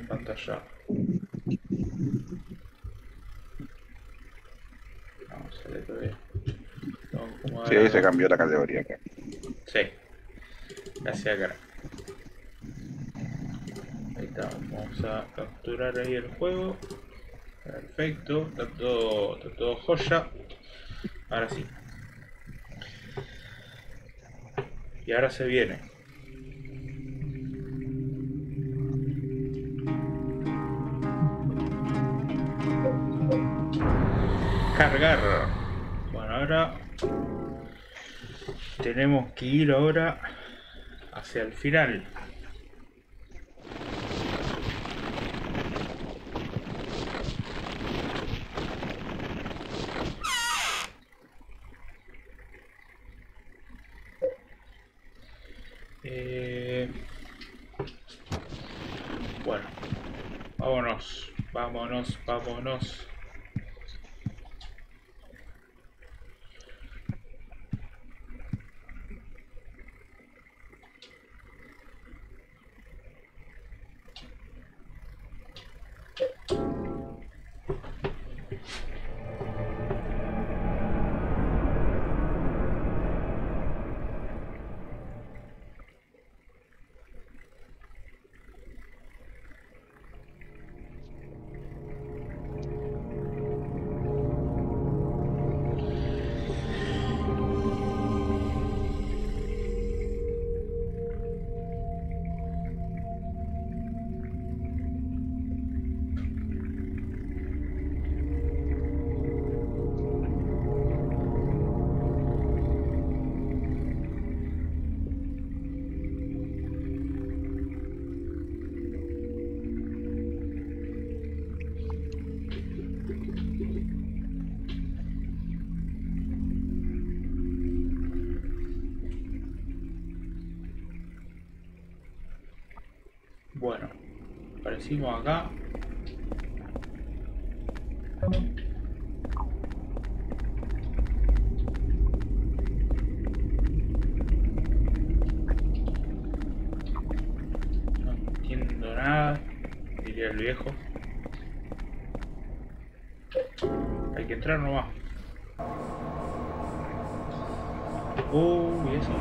pantalla. Vamos a ver. Sí, ahí se cambió la categoría acá. Sí. Gracias, cara. Ahí está. Vamos a capturar ahí el juego. Perfecto. Está todo joya. Ahora sí. Y ahora se viene. Cargar. Bueno, ahora tenemos que ir ahora hacia el final. Bueno, vámonos. Bueno, aparecimos acá. No entiendo nada, diría el viejo. Hay que entrar nomás. ¿Y eso?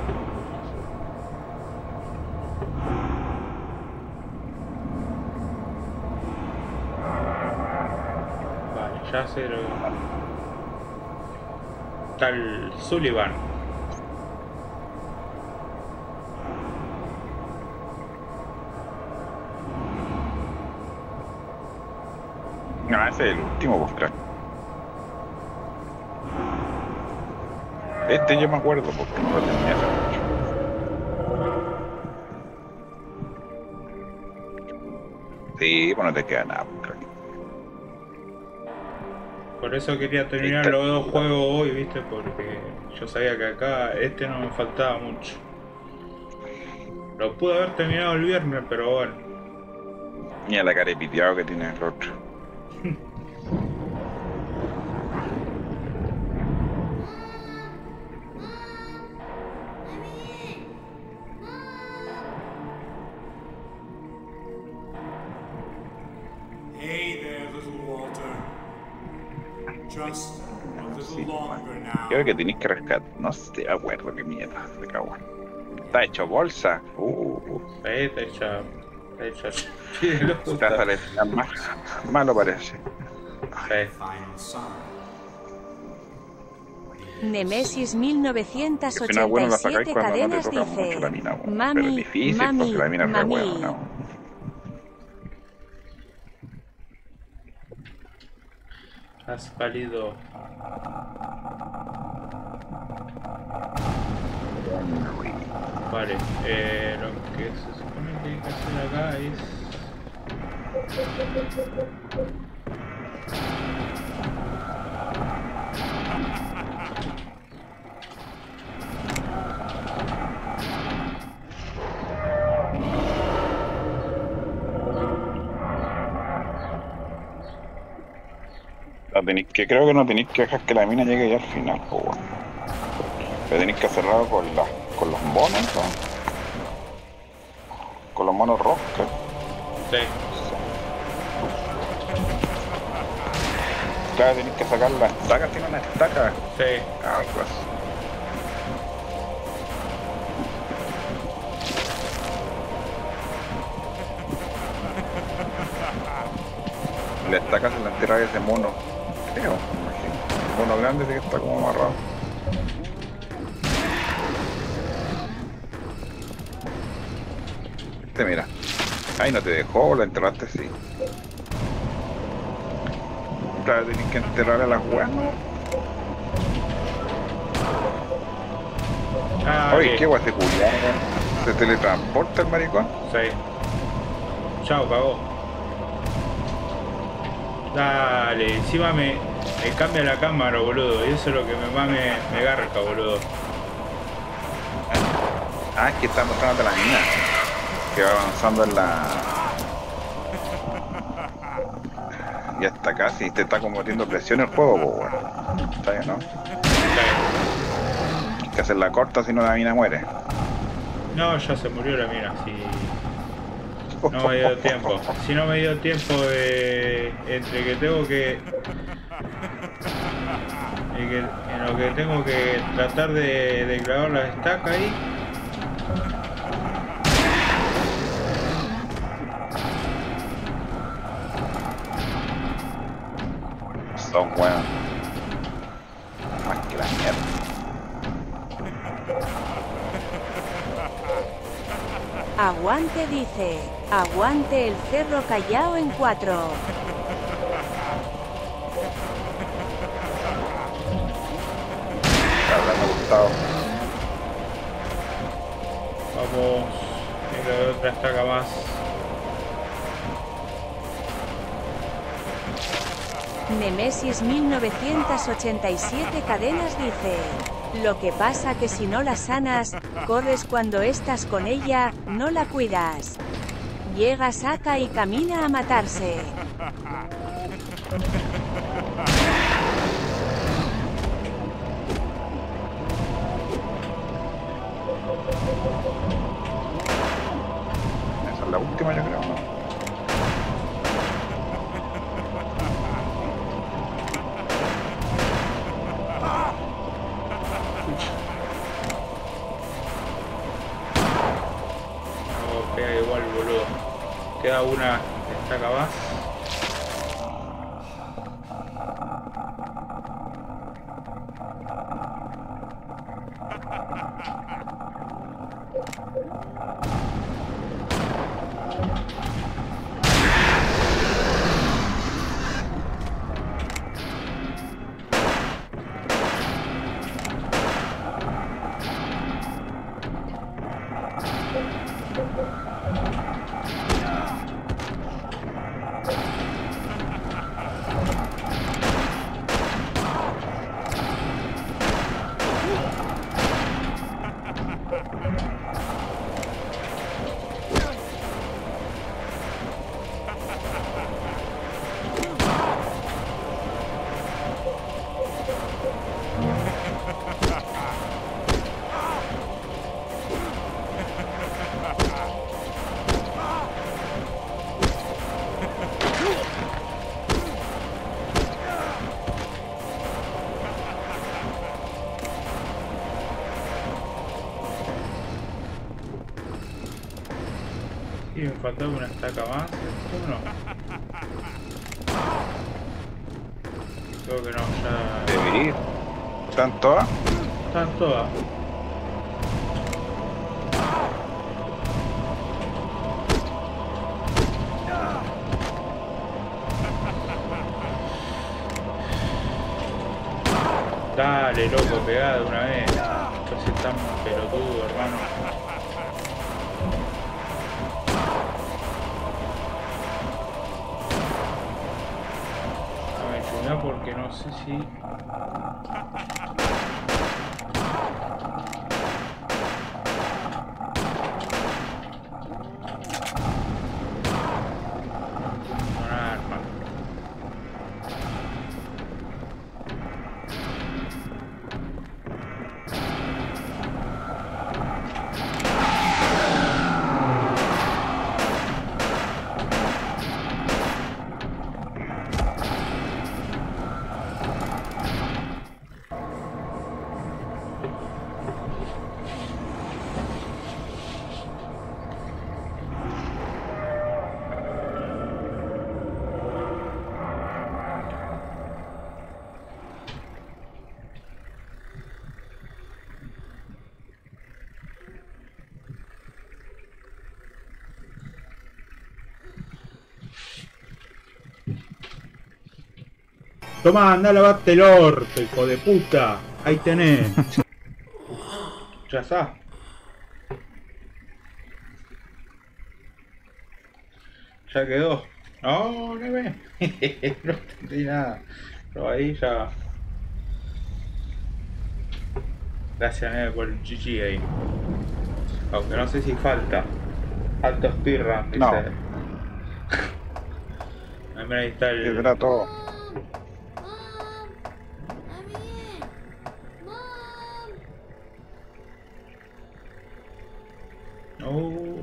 Vale, ya sé lo que... Tal Sullivan. No, ese es el último, pues, crack. Este yo me acuerdo porque no lo tenía hace mucho. Sí, pues no te queda nada, pues, crack. Por eso quería Ahí terminar está. los dos juegos hoy, ¿viste? Porque yo sabía que acá este no me faltaba mucho. Lo pude haber terminado el viernes, pero bueno. Mira la cara de piteado que tiene el otro. Hey there, little Walter. Just a little Sí, longer man. now. Creo que tenéis que rescatar. No sé, de acuerdo, qué mierda, se cago. Está hecho bolsa. Está hecha. Lo Está hasta el final más malo parece. The final sign. Nemesis El final bueno la sacáis 1987 cuando no te cadenas toca mucho la dice mina, bueno. Pero es difícil porque la mina es re buena, ¿no? Has valido. Vale, lo que se supone que hay que hacer acá es... Creo que no tenéis que dejar que la mina llegue ya al final, pues bueno. Pero tenéis que hacerlo con los monos, ¿no? Con los monos rojos, Sí. Claro, tenés que sacar la estaca, tiene una estaca. Sí. Ah, pues. La estaca se la entierra ese mono. Creo, me imagino. El mono grande sí que está como amarrado. Mira. Ay, no te dejó, la enterraste, sí. Claro, tenés que enterrar a las weas, ¿no? Ah, Oye, ok. qué wea se culiaron. ¿Se teletransporta el maricón? Sí. Chao, cagó. Dale, encima me cambia la cámara, boludo. Y eso es lo que más me garca, boludo. Ah, es que está mostrando la mina. Que va avanzando en la... Ya está casi, te está como metiendo presión el juego, pues bueno. Está bien, ¿no? Hay que hacerla corta, si no la mina muere. No, ya se murió la mina, si no me dio tiempo. Si no me dio tiempo entre que tengo que... en lo que tengo que tratar de clavar la estaca ahí. Son weón. Más que la mierda. Aguante dice, aguante el Cerro Callao en 4. Me ha gustado. Vamos, venga, otra estaca más. Nemesis 1987 cadenas dice, lo que pasa que si no la sanas, corres cuando estás con ella, no la cuidas. Llega, saca y camina a matarse. Esa es la última, yo creo, ¿no? No, pega igual, boludo. Queda una estaca más. Y me faltaba una estaca más, ¿esto no? Creo que no, ya... Debería ir. ¿Están todas? Están todas. Dale, loco, pegá de una vez. Pues si tan pelotudo, hermano. A ver, chumea porque no sé si... Con arma. Tomá, anda a lavarte el orto, hijo de puta. Ahí tenés. Ya está. Ya quedó. No, no ve. No entendí nada. Pero ahí ya. Gracias, Neve, por el GG ahí. Aunque no sé si falta. Alto speedrun, dice. No. Ahí está el. Tendrá todo. Oh.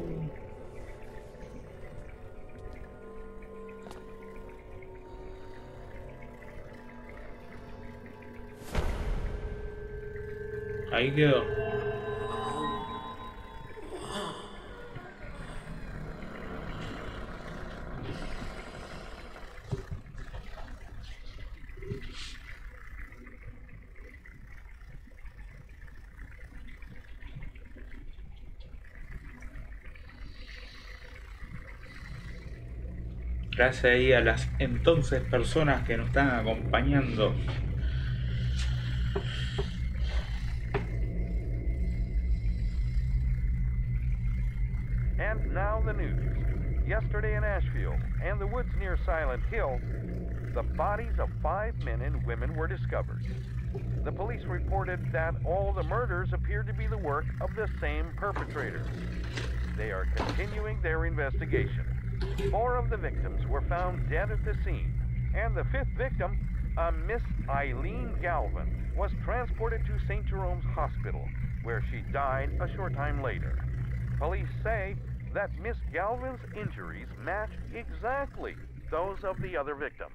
Ahí quedó. Gracias ahí a las entonces personas que nos están acompañando. And now the news. Yesterday in Asheville and the woods near Silent Hill, the bodies of 5 men and women were discovered. The police reported that all the murders appeared to be the work of the same perpetrators. They are continuing their investigation. 4 of the victims were found dead at the scene, and the 5th victim, a Miss Eileen Galvin, was transported to St. Jerome's Hospital, where she died a short time later. Police say that Miss Galvin's injuries match exactly those of the other victims.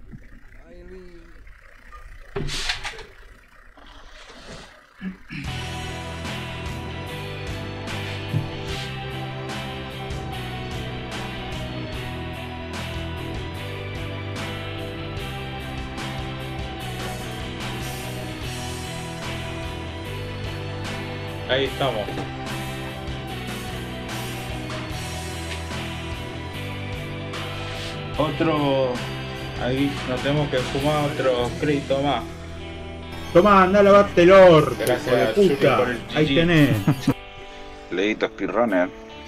Ahí estamos. Otro. Ahí nos tenemos que fumar otro crédito más. Tomá, anda a lavarte el orto. Gracias, Yuri, puta. por el Ahí GG. tenés. Leíto speedrunner.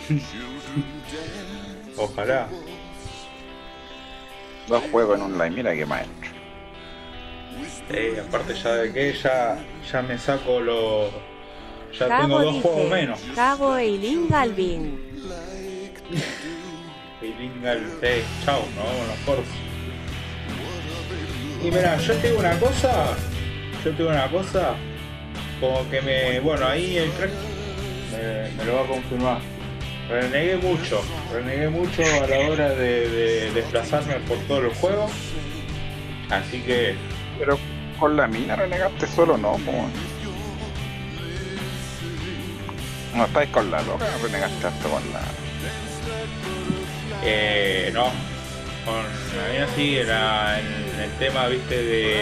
Ojalá. 2 juegos en online, mira qué maestro. Aparte ya de que ya me saco los. Ya Cago tengo 2 dice, juegos menos. Cago Eileen Galvin. Y Lingal, chao, nos vemos los cortos. Y mira, yo te digo una cosa, como que bueno, ahí el crack me lo va a confirmar. Renegué mucho a la hora de desplazarme por todo el juego, así que... Pero con la mina renegaste solo, no, po. No estáis con la loca, renegaste hasta con la... no, con la mía sí, era en el tema, viste,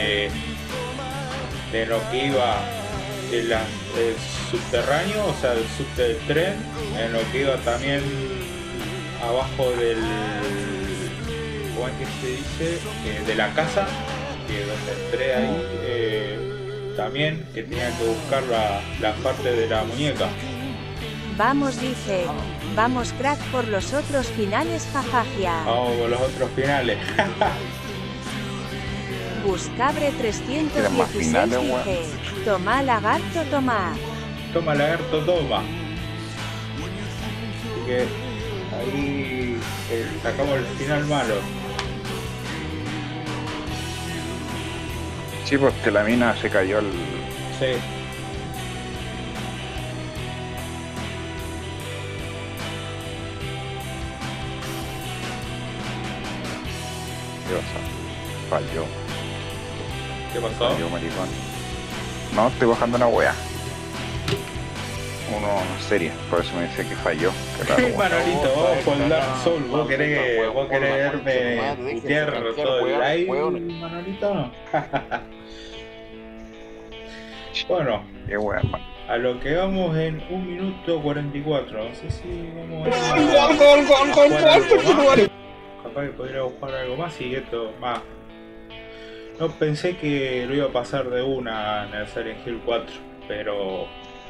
de lo que iba del subterráneo, o sea, del tren, en lo que iba también abajo del, ¿cómo es que se dice? De la casa, que donde entré ahí, también, que tenía que buscar la parte de la muñeca. Vamos, dice. Vamos, crack, por los otros finales, jajaja. Vamos por los otros finales. Buscabre ¿Quieren 316 más finales, weón? dice. Toma, lagarto, toma. Toma, lagarto, toma. Así que ahí sacamos el final malo. Sí, porque la mina se cayó el... Sí. Falló. ¿Qué pasó? Falló, maricón. No, estoy bajando una wea. Uno serie, por eso me dice que falló. Qué raro, weón. Manolito, vos con Dark Soul, vos querés verme putear todo el live, Manolito. Bueno, Qué weón, man. a lo que vamos en 1 minuto 44. No sé si vamos a jugar algo más. Capaz que podríamos jugar algo más y esto más. No pensé que lo iba a pasar de una en el Silent Hill 4, pero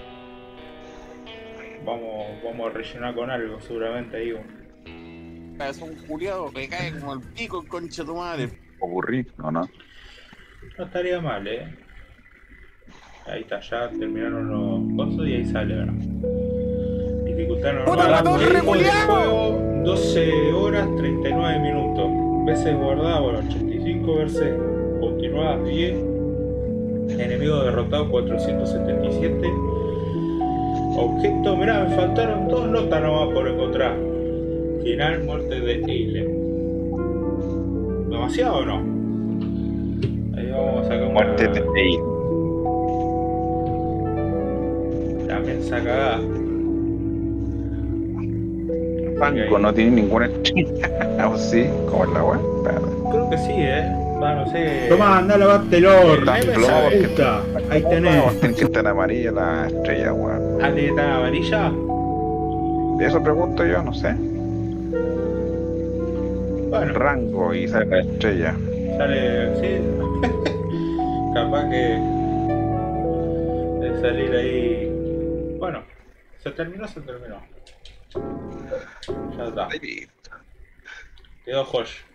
vamos a rellenar con algo seguramente ahí. Es un culiado que cae como el pico, el concha de tu madre. Ocurrí, ¿o no? No estaría mal, Ahí está, ya terminaron los cosas y ahí sale, ¿verdad? Dificultad normal. Tiempo de juego 12 horas 39 minutos. Veces guardadas, bueno, 85 veces continuadas 10. Enemigo derrotado 477. Objeto, mirá, me faltaron 2 notas nomás por encontrar. Final, muerte de Eileen. ¿Demasiado o no? Ahí vamos a sacar una... Muerte de Eileen. También sacada. Franco no tiene ninguna estrella. ¿O sí? ¿Cómo es la web? Creo que sí, no sé. Tomá, anda a lavarte el orto. Está Puta. Ahí tenés. Tiene que estar amarilla la estrella, weón. ¿Ah, tiene que estar amarilla? De eso pregunto yo, no sé. Bueno, Rango y sale la estrella. sale, sí. Capaz que de salir ahí. Bueno, se terminó. Ya está. Quedó joya.